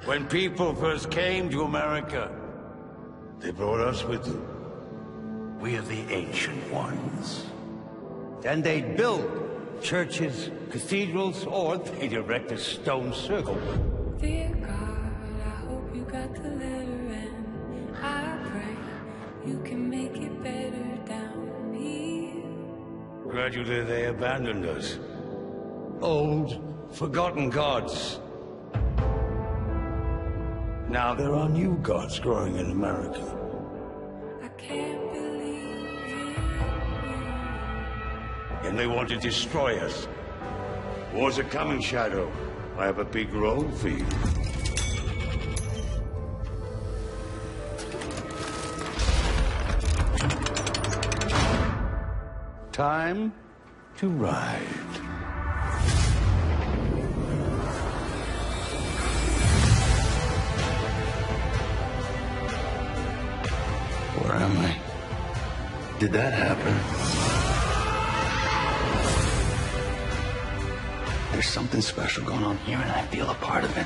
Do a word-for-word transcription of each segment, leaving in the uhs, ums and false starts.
When people first came to America, they brought us with them. We are the Ancient Ones. And they'd build churches, cathedrals, or they'd erect a stone circle. Dear God, I hope you got the letter, and I pray you can make it better down here. Gradually, they abandoned us. Old, forgotten gods. Now there are new gods growing in America. I can't believe it. And they want to destroy us. War's are coming, Shadow. I have a big role for you. Time to ride. Where am I? Did that happen? There's something special going on here, and I feel a part of it.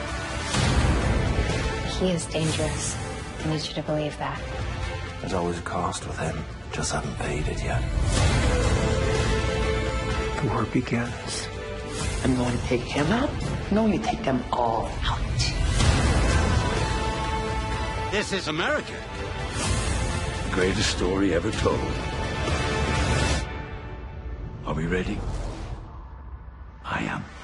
He is dangerous. I need you to believe that. There's always a cost with him. Just haven't paid it yet. The war begins. I'm going to take him out. I'm going to take them all out. This is America. The greatest story ever told. Are we ready? I am.